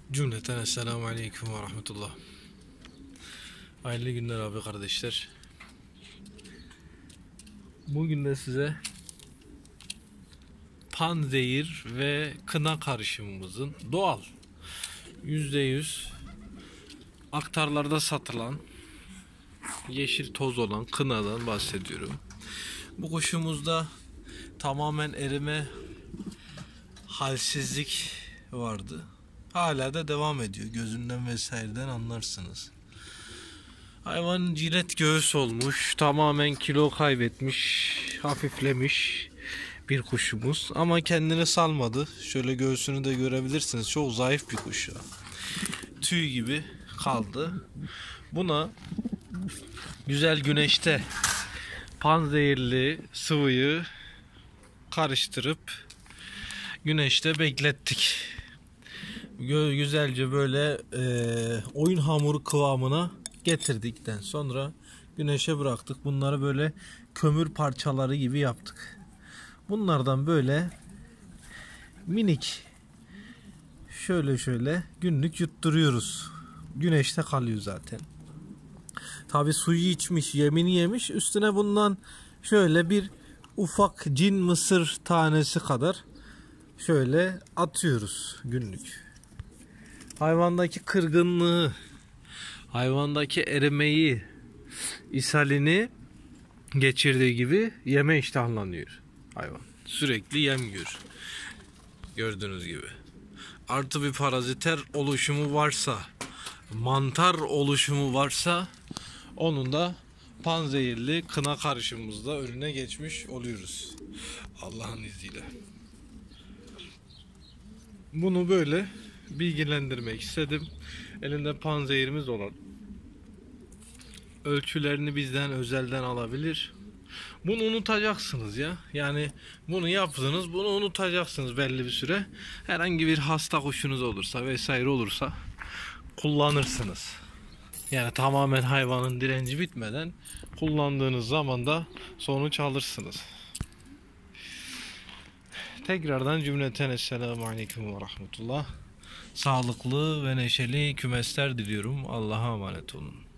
Cümleten Esselamu Aleyküm ve Rahmetullah. Hayırlı günler abi kardeşler. Bugün de size panzehir ve kına karışımımızın doğal %100 aktarlarda satılan yeşil toz olan kınadan bahsediyorum. Bu kuşumuzda tamamen erime, halsizlik vardı. Hala da devam ediyor. Gözünden vesaireden anlarsınız. Hayvan cilet göğüs olmuş. Tamamen kilo kaybetmiş. Hafiflemiş bir kuşumuz. Ama kendini salmadı. Şöyle göğsünü de görebilirsiniz. Çok zayıf bir kuş. Tüy gibi kaldı. Buna güzel güneşte panzehirli sıvıyı karıştırıp güneşte beklettik. Güzelce böyle oyun hamuru kıvamına getirdikten sonra güneşe bıraktık. Bunları böyle kömür parçaları gibi yaptık. Bunlardan böyle minik şöyle günlük yutturuyoruz. Güneşte kalıyor zaten. Tabi suyu içmiş, yemini yemiş. Üstüne bundan şöyle bir ufak cin mısır tanesi kadar şöyle atıyoruz günlük. Hayvandaki kırgınlığı, hayvandaki erimeyi, ishalini geçirdiği gibi yeme iştahlanıyor hayvan. Sürekli yem yiyor. Gördüğünüz gibi. Artı bir paraziter oluşumu varsa, mantar oluşumu varsa onun da panzehirli kına karışımımızda önüne geçmiş oluyoruz. Allah'ın izniyle. Bunu böyle bilgilendirmek istedim. Elinde panzehirimiz olan, ölçülerini bizden özelden alabilir. Bunu unutacaksınız ya. Yani bunu yaptınız, bunu unutacaksınız belli bir süre. Herhangi bir hasta kuşunuz olursa vesaire olursa kullanırsınız. Yani tamamen hayvanın direnci bitmeden kullandığınız zaman da sonuç alırsınız. Tekrardan cümleten Esselamu Aleyküm ve Rahmetullah. Sağlıklı ve neşeli kümesler diliyorum. Allah'a emanet olun.